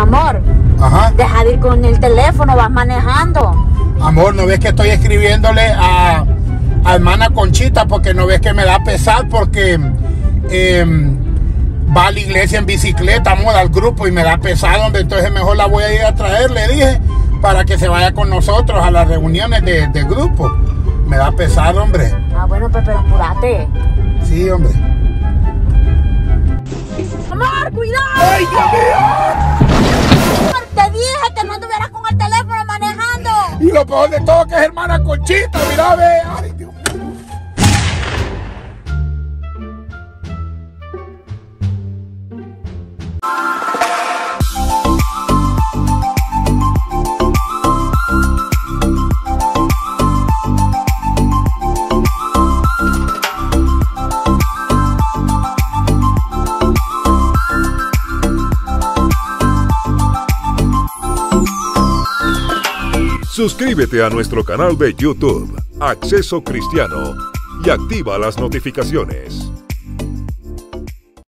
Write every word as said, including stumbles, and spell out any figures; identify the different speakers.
Speaker 1: Amor,
Speaker 2: Ajá.
Speaker 1: deja de ir con el teléfono, vas manejando.
Speaker 2: Amor, ¿no ves que estoy escribiéndole a, a hermana Conchita? Porque no ves que me da pesar porque eh, va a la iglesia en bicicleta, amor, al grupo, y me da pesar, hombre. Entonces mejor la voy a ir a traer, le dije, para que se vaya con nosotros a las reuniones de, de grupo. Me da pesar, hombre.
Speaker 1: Ah, bueno, pues, pero apúrate.
Speaker 2: Sí, hombre.
Speaker 1: Amor, cuidado.
Speaker 2: ¡Ay, Dios mío!
Speaker 1: Amor, te dije que no estuvieras con el teléfono manejando.
Speaker 2: Y lo peor de todo que es hermana Conchita, mira, ve. Ay, Dios mío.
Speaker 3: Suscríbete a nuestro canal de YouTube, Acceso Cristiano, y activa las notificaciones.